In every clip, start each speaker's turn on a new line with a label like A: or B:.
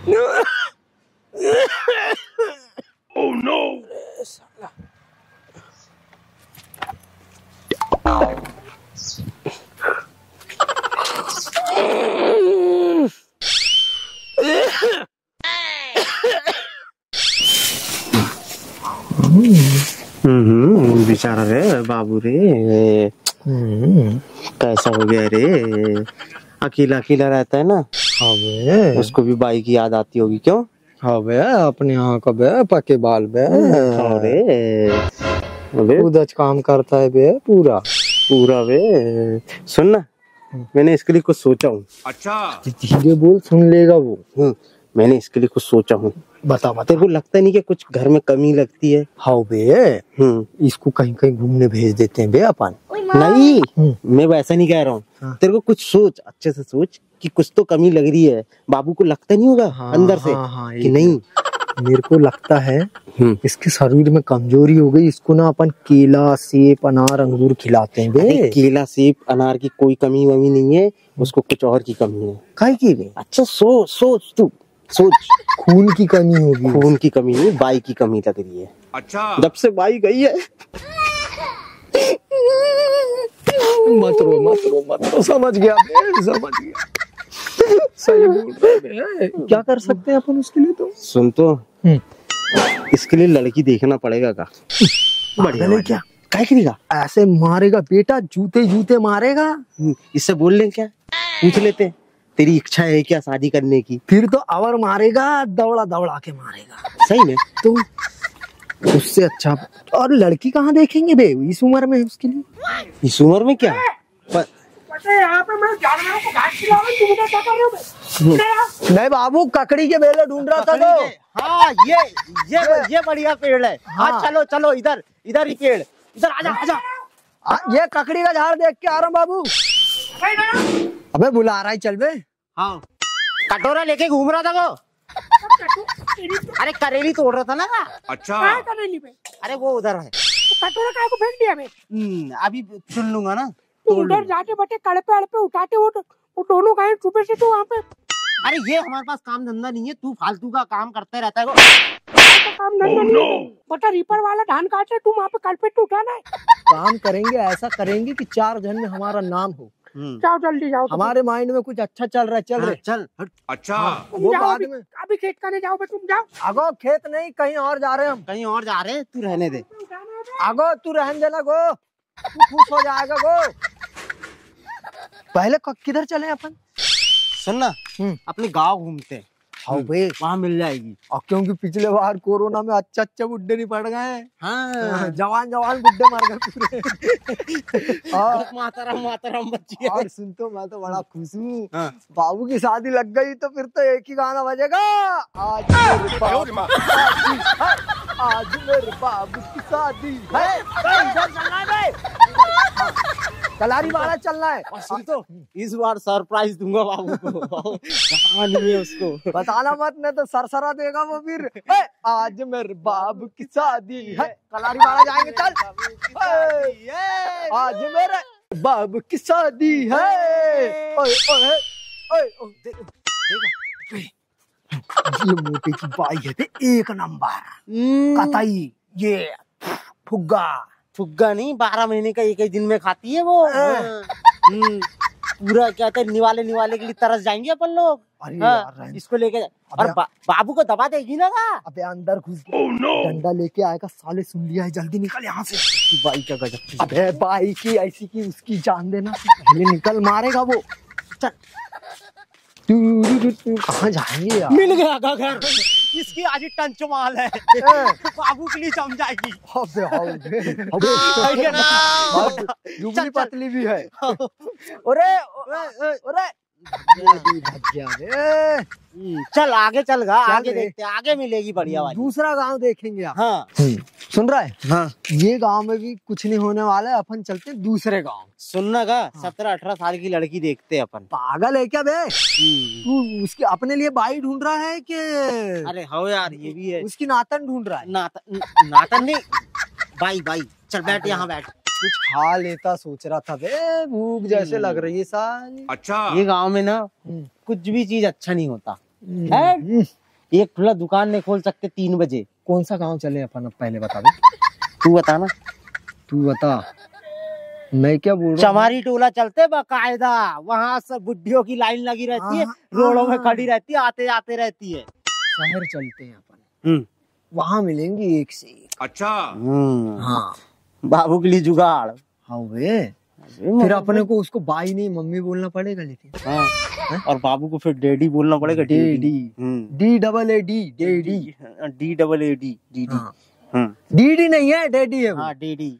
A: Oh no!
B: बेचारा रे बाबू रे, कैसा हो गया रे? अकेला अकेला रहता है ना।
C: हाँ बे,
B: उसको भी बाई की याद आती होगी क्यों?
C: हाँ बे, अपने यहाँ का बे, पके बाल बे।
B: अरे
C: खुद काम करता है बे, पूरा
B: पूरा बे। सुन ना, मैंने इसके लिए कुछ सोचा हूँ।
A: अच्छा,
C: धीरे बोल, सुन लेगा वो।
B: मैंने इसके लिए कुछ सोचा हूँ।
C: बता बता।
B: तेरे को लगता नहीं कि कुछ घर में कमी लगती है?
C: हाँ बे, इसको कहीं कहीं घूमने भेज देते हैं बे अपन।
B: नहीं, मैं वैसा नहीं कह रहा हूँ।
C: हाँ।
B: तेरे को कुछ सोच, अच्छे से सोच कि कुछ तो कमी लग रही है। बाबू को लगता नहीं होगा अंदर से कि नहीं?
C: मेरे को लगता है इसके शरीर में कमजोरी हो गई। इसको ना अपन केला, सेब, अनार, अंगूर खिलाते हैं बे।
B: केला, सेब, अनार की कोई कमी वमी नहीं है, उसको कुछ और की कमी है।
C: काहे की बे?
B: अच्छा सोच तू सोच।
C: खून की कमी होगी।
B: खून की कमी नहीं, बाई की कमी लग रही है।
A: अच्छा,
B: जब से बाई गई है।
C: मत रो, समझ गया बे, समझ गया। सही बोल रहे हैं। क्या कर सकते हैं अपन उसके लिए? तो
B: सुन तो, इसके लिए लड़की देखना पड़ेगा का।
C: बढ़िया क्या?
B: क्या करेगा?
C: ऐसे मारेगा बेटा, जूते जूते मारेगा।
B: इससे बोल ले, क्या पूछ लेते? तेरी इच्छा है क्या शादी करने की?
C: फिर तो और मारेगा, दौड़ा दौड़ा के मारेगा।
B: सही में
C: तो उससे अच्छा और लड़की कहाँ देखेंगे बे इस उम्र में उसके लिए?
B: इस उम्र में क्या?
D: यहाँ पे मैं जानवरों को घास खिला रहा हूँ, तुम क्या कर रहे हो?
C: नहीं बाबू, ककड़ी के बेले ढूंढ रहा था तो।
B: हाँ, ये बढ़िया पेड़ है। हाँ, चलो इधर ही पेड़, इधर आजा।
C: ये ककड़ी का झाड़ देख के आ रहा हूँ बाबू। अबे बुला रहा है, चल बे।
B: हाँ, कटोरा लेके घूम रहा था वो। अरे करेली तोड़ रहा था ना।
A: अच्छा,
D: करेली पे?
B: अरे वो उधर है।
D: कटोरा काय को फेंक दिया मैं?
B: अभी चुन लूंगा ना।
D: तू उधर जाके बटे कड़पे अड़पे उठाते वो दोनों गाय सुबह से तो वहाँ पे।
B: अरे ये हमारे पास काम धंधा नहीं है, तू फालतू का काम करते रहता है वो।
D: काम धंधा नहीं बटा, रीपर वाला धान काट रहे, तू वहाँ पे कड़पे तो उठाना है।
C: काम करेंगे, ऐसा करेंगे कि 4 जन में हमारा नाम हो।
D: जाओ जल्दी जाओ।
C: हमारे माइंड में कुछ अच्छा चल रहा है, चल रहे।
B: चल।
A: अच्छा,
C: वो बाद में।
D: अभी खेत करने जाओ बे, तुम जाओ।
C: आगो खेत नहीं, कहीं और जा रहे हैं हम।
B: कहीं और जा रहे हैं, तू रहने दे।
C: आगो तू रहने देना गो, तू खुश हो जाएगा गो। पहले किधर चले अपन?
B: सुन ना, अपने गांव घूमते हैं।
C: हाँ भाई,
B: वहाँ मिल जाएगी।
C: और क्योंकि पिछले बार कोरोना में अच्छा बुड्ढे नहीं पड़ गए।
B: हाँ,
C: जवान बुड्ढे मर गए पूरे। और
B: मातरम बच्ची।
C: और सुन तो, मैं तो बड़ा खुश हूँ। बाबू की शादी लग गई तो फिर तो एक ही गाना बजेगा। आज मेरे बाबू की शादी है। कलारी वाला चलना है।
B: और सुन तो, इस बार सरप्राइज दूंगा बाबू को। बताना नहीं है उसको।
C: बताना मत, नहीं तो सरसरा देगा वो फिर। आज मेरे बाबू की शादी है, कलारी वाला जाएंगे। चल, आज मेरे बाबू की शादी है। ये मोटे की बाई है, एक नंबर कतई। ये फुग्गा
B: नहीं, 12 महीने का एक ही दिन में खाती है वो। पूरा क्या कहते हैं, निवाले के लिए तरस जाएंगे अपन लोग। इसको लेके और बाबू को दबा देगी ना।
C: अबे अंदर घुस डंडा लेके आएगा साले, सुन लिया है, जल्दी निकल यहाँ से।
B: बाई का गजब।
C: अबे बाई की ऐसी की उसकी जान देना, पहले निकल, मारेगा वो। चल, कहाँ जाएंगे यार?
B: मिल गया का घर। इसकी आज ही टंच माल है। बाबू के लिए जम जाएगी।
C: जुबली पतली भी है। अरे
B: चल आगे आगे देखते हैं, आगे मिलेगी बढ़िया वाली।
C: दूसरा गांव देखेंगे आप।
B: हाँ,
C: सुन रहा है?
B: हाँ,
C: ये गांव में भी कुछ नहीं होने वाला है, अपन चलते हैं दूसरे गांव।
B: सुनना का 17-18 साल की लड़की देखते हैं अपन।
C: पागल है क्या बे? तू उसकी अपने लिए बाई ढूंढ रहा है कि?
B: अरे हो यार, ये भी है।
C: उसकी नातन ढूंढ रहा है।
B: नातन नहीं, बाई। चल बैठ, यहाँ बैठ।
C: कुछ खा लेता सोच रहा था बे, भूख जैसे लग रही है सारी।
A: अच्छा,
B: ये गांव में ना कुछ भी चीज अच्छा नहीं होता। है? एक खुला दुकान नहीं खोल सकते 3 बजे?
C: कौन सा गांव चले अपन, अब पहले बता दे।
B: तू बता ना।
C: तू बता, मैं क्या बोल रहा हूँ।
B: चमारी टोला चलते बाकायदा, वहाँ सब बुड्ढियों की लाइन लगी रहती है, रोडों में खड़ी रहती है, आते जाते रहती है।
C: शहर चलते हैं अपन, वहाँ मिलेंगे एक से एक।
A: अच्छा।
C: हाँ,
B: बाबू के लिए जुगाड़।
C: हाँ वे, फिर अपने को उसको बाई नहीं मम्मी बोलना पड़ेगा, लेकिन
B: हाँ। और बाबू को फिर डैडी बोलना पड़ेगा।
C: Daddy, D double A D, daddy,
B: D double A D, DD.
C: DD नहीं है, डैडी है वो।
B: हाँ डैडी।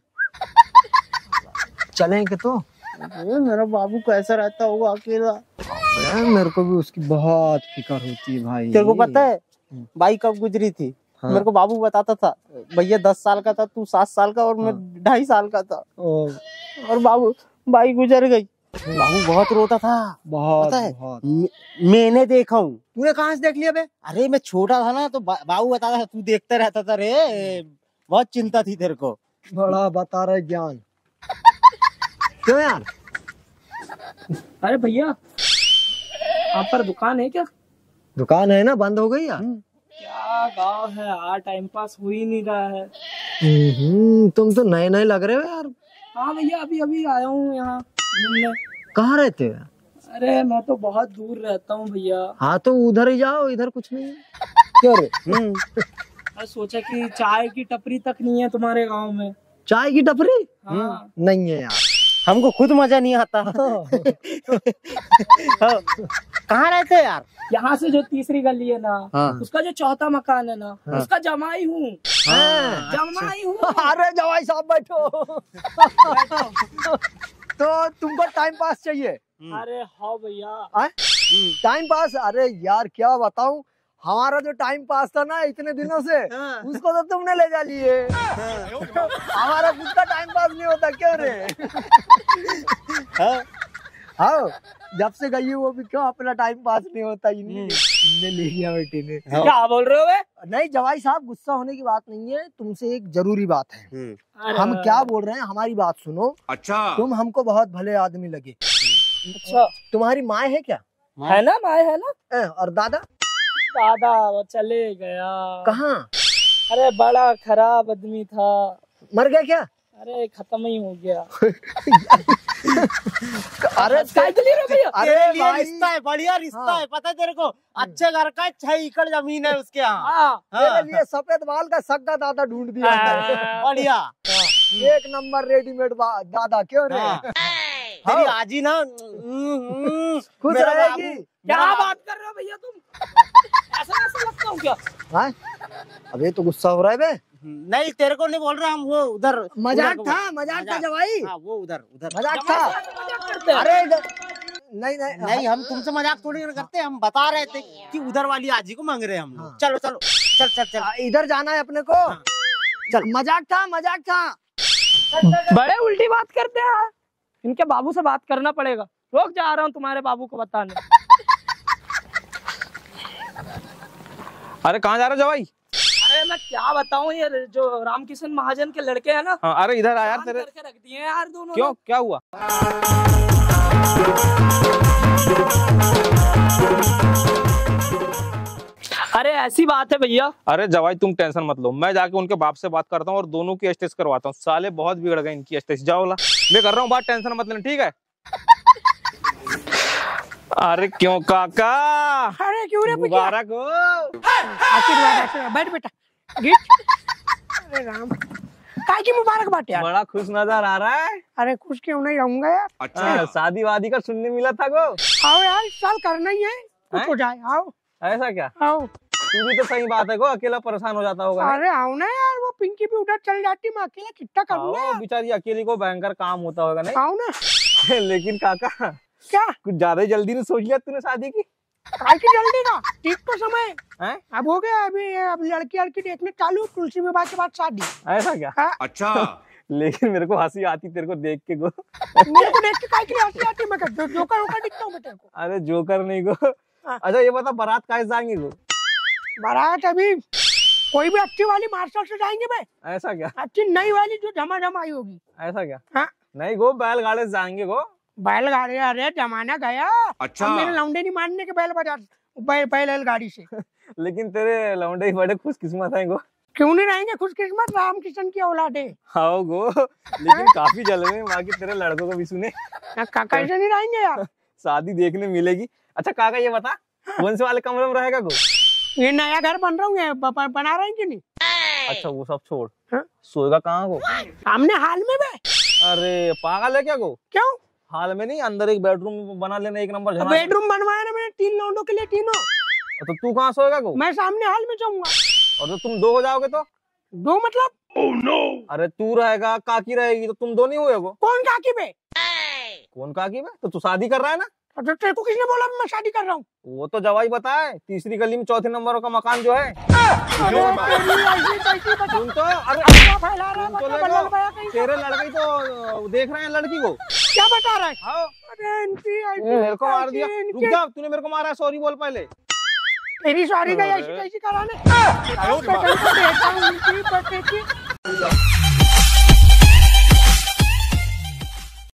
C: चलेंगे तो।
B: मेरा बाबू कैसा रहता होगा अकेला।
C: मेरे को भी उसकी बहुत फिक्र होती है भाई।
B: तेरे को पता है बाई कब गुजरी थी?
C: हाँ।
B: मेरे को बाबू बताता था, भैया 10 साल का था, तू 7 साल का और मैं 2.5 साल का था। और बाई गुजर गई। बाबू बहुत रोता था।
C: बहुत
B: पता है?
C: बहुत।
B: मैंने देखा हूँ।
C: तूने कहाँ से देख लिया बे?
B: अरे मैं छोटा था ना, तो बाबू बताता था, तू देखता रहता था रे। बहुत चिंता थी तेरे को।
C: बड़ा बता रहे ज्ञान। क्यों यार?
D: अरे भैया, आप पर दुकान है क्या?
C: दुकान है ना, बंद हो गई यार।
D: क्या गाँव है यार, टाइम पास हो ही नहीं रहा है।
C: तुम तो नए नए लग रहे हो यार।
D: हाँ भैया, अभी अभी आया हूँ यहाँ घूमने।
C: कहाँ रहते हो?
D: अरे मैं तो बहुत दूर रहता हूँ भैया।
C: हाँ तो उधर ही जाओ, इधर कुछ नहीं है। क्यों रे?
D: मैं सोचा कि चाय की टपरी तक नहीं है तुम्हारे गांव में।
C: चाय की टपरी?
D: हाँ।
C: नहीं है यार।
B: हमको खुद मजा नहीं आता। कहाँ रहते यार?
D: यहाँ से जो तीसरी गली है ना,
B: हाँ।
D: उसका जो चौथा मकान है ना, उसका जमाई हूँ।
C: हाँ।
D: जमाई हूँ।
C: अरे जवाई साहब बैठो। तो तुमको टाइम पास चाहिए?
D: अरे हाँ भैया।
C: Time pass? अरे यार क्या बताऊं, हमारा जो टाइम पास था ना इतने दिनों से, उसको तो तुमने ले जा लिए। हमारा खुद का टाइम पास नहीं होता क्यों रे? हाँ, जब से गई है वो भी क्यों अपना टाइम पास नहीं होता। इनने ले लिया बेटे ने।
D: क्या बोल रहे हो बे?
C: नहीं जवाई साहब, गुस्सा होने की बात नहीं है, तुमसे एक जरूरी बात है।
D: अरे
C: हम क्या बोल रहे हैं, हमारी बात सुनो।
A: अच्छा।
C: तुम हमको बहुत भले आदमी लगे।
D: अच्छा।
C: तुम्हारी माँ है क्या?
D: है ना, माँ है ना।
C: और दादा?
D: दादा वो चले गया।
C: कहाँ?
D: अरे बड़ा खराब आदमी था।
C: मर गया क्या?
D: अरे खत्म ही हो गया।
C: अरे
D: भैया,
C: अरे
B: तेरे लिए
C: भाई,
B: रिश्ता है, बढ़िया रिश्ता है, पता है तेरे को? अच्छे घर का 6 एकड़ जमीन है उसके यहाँ।
D: हाँ।
C: तेरे लिए सफेद बाल का सग्गा दादा ढूंढ दिया है।
B: बढ़िया।
C: एक नंबर रेडीमेड दादा। क्यों रे?
B: तेरी आजी ना
C: खुश
B: मेरा
C: रहेगी।
D: क्या बात कर रहे हो भैया तुम? ऐसा ऐसा लगता हूँ क्या?
C: हाँ? अबे तो गुस्सा हो रहा है बे।
B: नहीं तेरे को नहीं बोल रहा, हम वो उधर
C: मजाक था, मजाक था जवाई।
B: हाँ वो उधर
C: मजाक था।
D: मजाक करते हैं।
C: अरे नहीं नहीं
B: नहीं, हम तुमसे मजाक थोड़ी करते, हम बता रहे थे कि उधर वाली आजी को मांग रहे हैं हम लोग। चलो चलो चल चल चल,
C: इधर जाना है अपने को। चल, मजाक था, मजाक था।
D: बड़े उल्टी बात करते हैं। इनके बाबू से बात करना पड़ेगा। रोक जा रहा हूँ तुम्हारे बाबू को बताने।
E: अरे कहाँ जा रहे हो जवाई?
D: अरे मैं क्या बताऊँ, ये जो रामकिशन महाजन के लड़के हैं ना,
E: हाँ, अरे इधर आ यार। तेरे
D: करके रख दिए यार दोनों।
E: क्यों, क्या हुआ?
D: अरे ऐसी बात है भैया।
E: अरे जवाई तुम टेंशन मत लो, मैं जाके उनके बाप से बात करता हूँ और दोनों की स्टेज करवाता हूँ। साले बहुत बिगड़ गए इनकी स्टेज। जाओ ला, मैं कर रहा हूँ बात, टेंशन मत लेना, ठीक है? अरे क्यों काका?
D: अरे क्यों रे
E: मुबारक हो।
D: आशीर्वाद, बैठ बेटा। अरे राम, काय की मुबारक बात यार।
E: बड़ा खुश नजर आ रहा है।
D: अरे खुश क्यों नहीं रहूंगा यार।
A: अच्छा।
E: शादी वादी का सुनने मिला था गो।
D: आओ यार, इस साल करना ही है, कुछ हो जाए। आओ
E: ऐसा क्या?
D: आओ।
E: तू भी तो सही बात है गो, अकेला परेशान हो जाता होगा।
D: अरे आओ ना यार, वो पिंकी भी उधर चल जाती, मैं अकेला कितना करूंगा
E: आओ,
D: यार।
E: बेचारी अकेली को भयंकर काम होता होगा नहीं?
D: आओ ना।
E: लेकिन काका
D: क्या
E: कुछ ज्यादा ही जल्दी नहीं सोच लिया तूने शादी की?
D: काय की जल्दी का, ठीक तो समय
E: हैं?
D: अब हो गया। अब लड़की देखने चालू, तुलसी विवाह के बाद शादी।
E: ऐसा क्या?
D: हाँ?
A: अच्छा।
E: लेकिन मेरे को हंसी आती तेरे को देख के गो।
D: मेरे को देख के काय की हंसी आती है? मैं जोकर होकर दिखता हूँ बेटे को।
E: अरे जोकर नहीं गो।
D: हाँ।
E: अच्छा ये बता, बारात कैसे जाएंगे गो?
D: बारात अभी कोई भी अच्छी वाली मार्शल से जाएंगे भाई।
E: ऐसा क्या?
D: अच्छी नई वाली जो झमाझम आई होगी।
E: ऐसा क्या?
D: हाँ?
E: नहीं गो, बैलगाड़ी से जाएंगे गो।
D: बैलगाड़ी? अरे जमाना गया।
A: अच्छा।
D: अब मेरे लौंडे नहीं मानने के बैल बाजार। पहले गाड़ी से।
E: लेकिन तेरे लौंडे बड़े खुशकिस्मत हैं गो।
D: क्यों नहीं रहेंगे खुशकिस्मत, रामकिशन की औलाद है।
E: हाँ गो, लेकिन काफी जल में माँ की तेरे लड़कों को भी सुने।
D: कैसे नहीं रहेंगे यार,
E: शादी देखने मिलेगी। अच्छा काका ये बता, कौन से वाले कमरे में रहेगा गो?
D: ये नया घर बन रहा हूँ, बना रहे हैं कि नहीं?
E: अच्छा वो सब छोड़,
D: हाँ?
E: सोएगा कहाँ गो?
D: सामने हाल में बे।
E: अरे पागल है क्या गो?
D: क्यों?
E: हाल में नहीं, अंदर एक बेडरूम बना लेना, एक नंबर झनाट।
D: बेडरूम बनवाया ना मैंने 3 लौंडों के लिए, तीनों।
E: तो तू कहाँ सोएगा गो?
D: मैं सामने हाल में जाऊंगा।
E: और तो तुम 2 हो जाओगे तो?
D: 2 मतलब?
E: Oh, no! अरे तू रहेगा, काकी रहेगी, तो तुम 2 नहीं हुए गो?
D: कौन काकी बे?
E: कौन काकी बे? तो तू शादी कर रहा है ना?
D: तो तेरे को किसने बोला मैं शादी कर रहा हूँ?
E: वो तो जवाई बताए, 3री गली में 4थे नंबर का मकान जो है। सुन तो, अरे तेरे लड़के तो देख रहे हैं लड़की को।
D: क्या बता रहा है?
E: हाँ।
D: अरे
E: मेरे को मार दिया। रुक जा, तूने मेरे को मारा है, सॉरी बोल पहले।
D: तेरी सॉरी का ऐसी कैसी कराने?